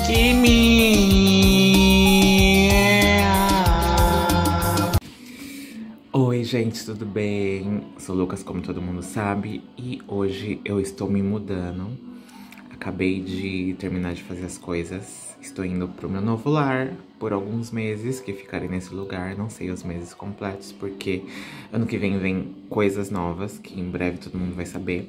Oi gente, tudo bem? Sou o Lucas, como todo mundo sabe, e hoje eu estou me mudando. Acabei de terminar de fazer as coisas, estou indo pro meu novo lar por alguns meses que ficarei nesse lugar, não sei os meses completos, porque ano que vem coisas novas, que em breve todo mundo vai saber.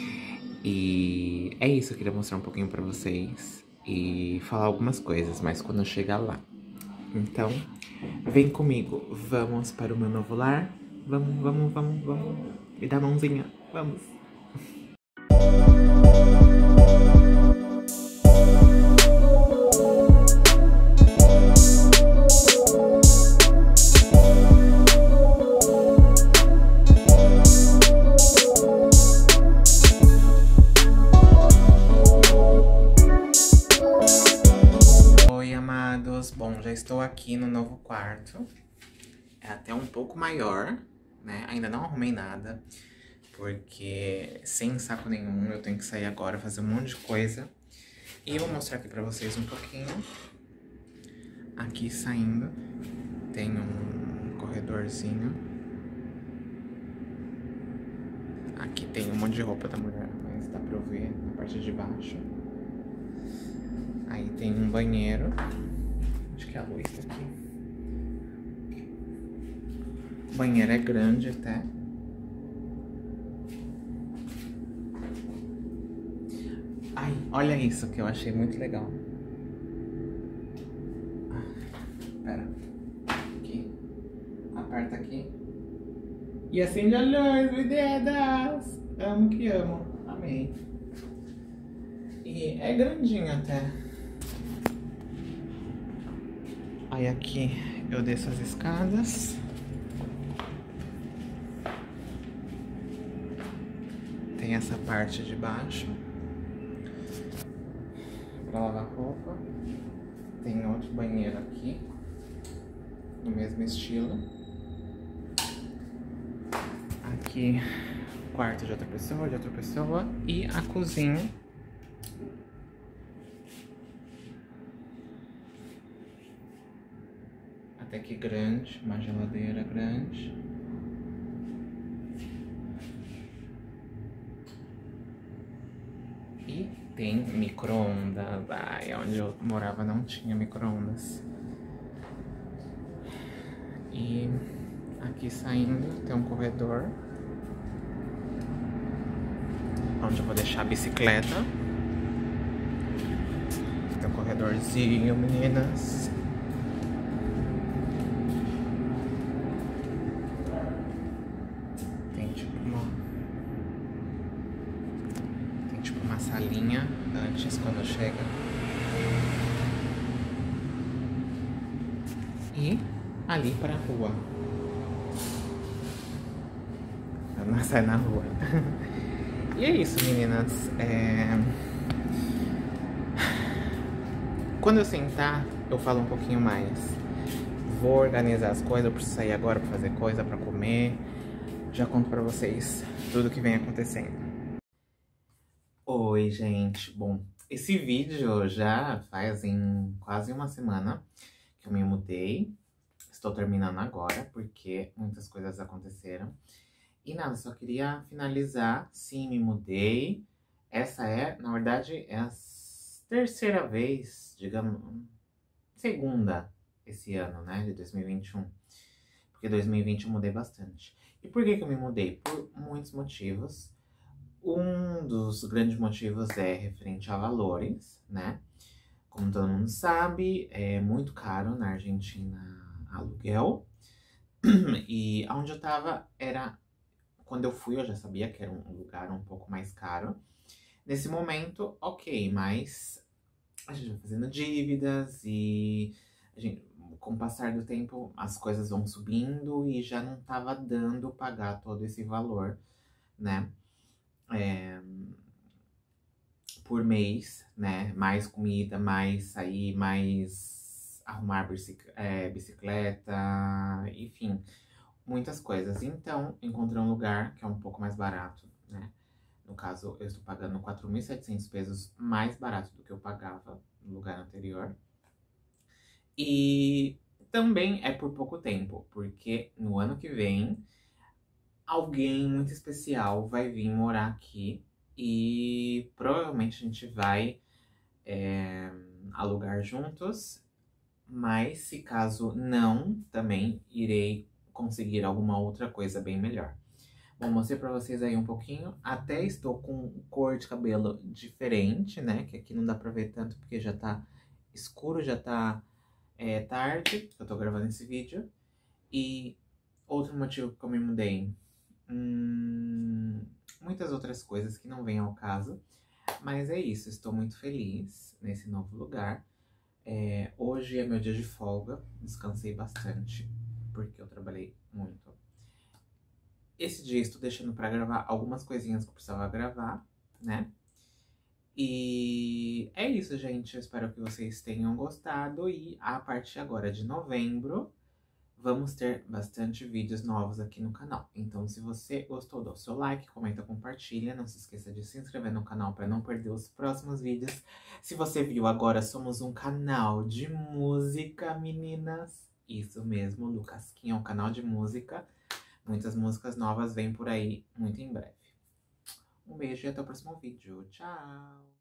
E é isso, eu queria mostrar um pouquinho pra vocês e falar algumas coisas, mas quando eu chegar lá. Então, vem comigo, vamos para o meu novo lar. Vamos. Me dá a mãozinha, vamos. Oi, amados. Bom, já estou aqui no novo quarto. É até um pouco maior, né? Ainda não arrumei nada, porque sem saco nenhum eu tenho que sair agora, fazer um monte de coisa. E eu vou mostrar aqui pra vocês um pouquinho. Aqui saindo, tem um corredorzinho. Aqui tem um monte de roupa da mulher, mas dá pra eu ver na parte de baixo. Aí tem um banheiro. Acho que a luz tá aqui. O banheiro é grande até. Ai, olha isso que eu achei muito legal. Pera. Aqui. Aperta aqui. E acende a luz, meninas! Amo que amo. Amei. E é grandinho até. Aí aqui eu desço as escadas. Tem essa parte de baixo pra lavar roupa. Tem outro banheiro aqui, no mesmo estilo. Aqui, quarto de outra pessoa. E a cozinha. Até que grande, uma geladeira grande. E tem micro-ondas. Ai, onde eu morava não tinha micro-ondas. E aqui saindo tem um corredor, onde eu vou deixar a bicicleta. Tem um corredorzinho, meninas. Tem tipo uma salinha antes, quando chega. E ali pra rua. Pra não sair na rua. E é isso, meninas. Quando eu sentar, eu falo um pouquinho mais. Vou organizar as coisas, eu preciso sair agora pra fazer coisa, pra comer. Já conto pra vocês tudo que vem acontecendo. Oi, gente. Bom, esse vídeo já faz quase uma semana que eu me mudei. Estou terminando agora, porque muitas coisas aconteceram. E nada, só queria finalizar. Sim, me mudei. Essa é, na verdade, é a terceira vez, digamos, segunda esse ano, né, de 2021. Porque 2020 eu mudei bastante. E por que eu me mudei? Por muitos motivos. Um dos grandes motivos é referente a valores, né? Como todo mundo sabe, é muito caro na Argentina aluguel. E onde eu tava era... Quando eu fui, eu já sabia que era um lugar um pouco mais caro. Nesse momento, ok, mas a gente vai fazendo dívidas e com o passar do tempo as coisas vão subindo e já não tava dando pagar todo esse valor, né? Por mês, né? Mais comida, mais sair, mais arrumar bicicleta, enfim, muitas coisas. Então, encontrei um lugar que é um pouco mais barato, né? No caso, eu estou pagando 4.700 pesos mais barato do que eu pagava no lugar anterior. E também é por pouco tempo, porque no ano que vem, alguém muito especial vai vir morar aqui e provavelmente a gente vai alugar juntos. Mas se caso não, também irei conseguir alguma outra coisa bem melhor. Bom, mostrei pra vocês aí um pouquinho. Até estou com cor de cabelo diferente, né? Que aqui não dá pra ver tanto porque já tá escuro, já tá tarde que eu tô gravando esse vídeo. E outro motivo que eu me mudei. Muitas outras coisas que não vêm ao caso. Mas é isso, estou muito feliz nesse novo lugar. Hoje é meu dia de folga, descansei bastante, porque eu trabalhei muito. Esse dia estou deixando pra gravar algumas coisinhas que eu precisava gravar, né? E é isso, gente. Eu espero que vocês tenham gostado. E a partir agora de novembro, vamos ter bastante vídeos novos aqui no canal. Então, se você gostou, dá o seu like, comenta, compartilha. Não se esqueça de se inscrever no canal para não perder os próximos vídeos. Se você viu agora, somos um canal de música, meninas. Isso mesmo, Lucasquinha é um canal de música. Muitas músicas novas vêm por aí muito em breve. Um beijo e até o próximo vídeo. Tchau!